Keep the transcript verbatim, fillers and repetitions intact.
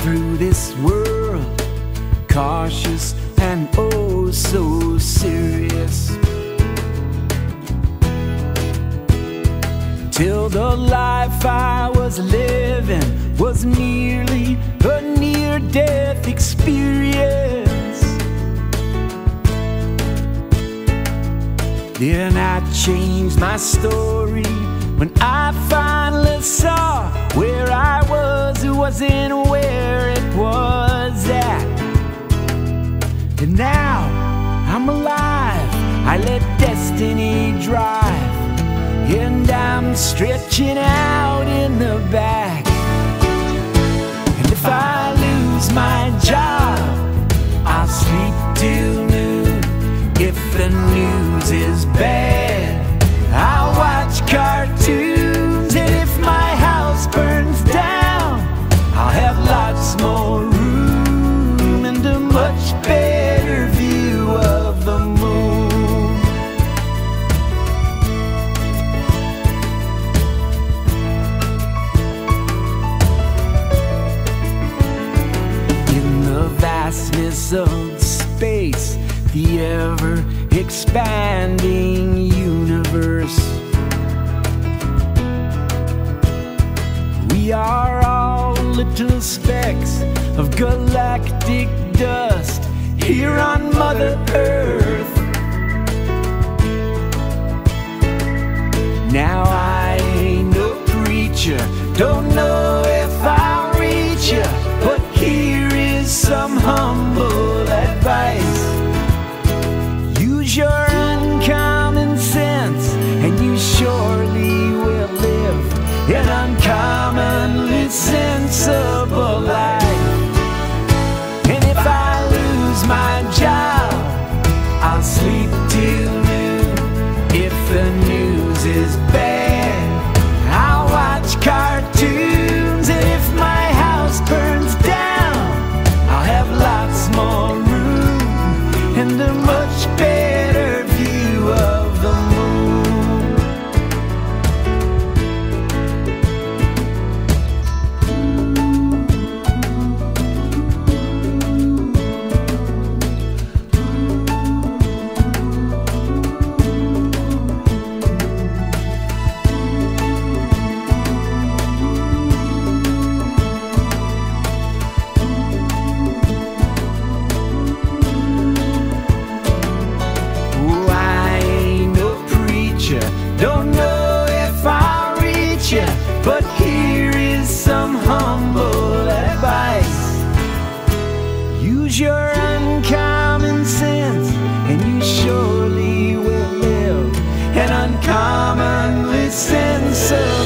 through this world, cautious and oh so serious, till the life I was living was nearly a near-death experience. Then I changed my story when I finally saw where I was, who wasn't where it was at. And now I'm alive, I let destiny drive, and I'm stretching out in the back. And if I lose my job, I'll sleep till noon. If the news is bad, I'll watch cartoons. And if my house burns down, I'll have lots more room and a much better view of the moon. In the vastness of space, the ever-expanding universe, we are all little specks of galactic dust here on Mother Earth. Now I ain't no preacher, don't know if I'll reach ya, but here is some humble advice. Use your uncommon sense, and you surely will live an uncommonly sensible life. And if I lose my job, I'll sleep till noon. If the news is bad, I'll watch cartoons. And if my house burns down, I'll have lots more room and a much better view of the moon. Don't know if I'll reach ya, but here is some humble advice. Use your uncommon sense, and you surely will live an uncommonly sensible